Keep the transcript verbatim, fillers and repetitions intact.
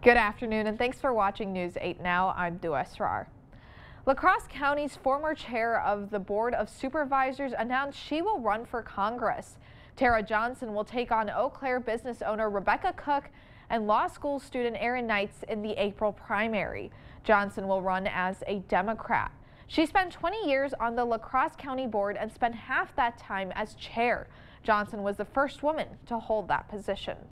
Good afternoon and thanks for watching News eight Now. I'm Dua Esrar. La Crosse County's former chair of the Board of Supervisors announced she will run for Congress. Tara Johnson will take on Eau Claire business owner Rebecca Cook and law school student Aaron Knights in the April primary. Johnson will run as a Democrat. She spent twenty years on the La Crosse County Board and spent half that time as chair. Johnson was the first woman to hold that position.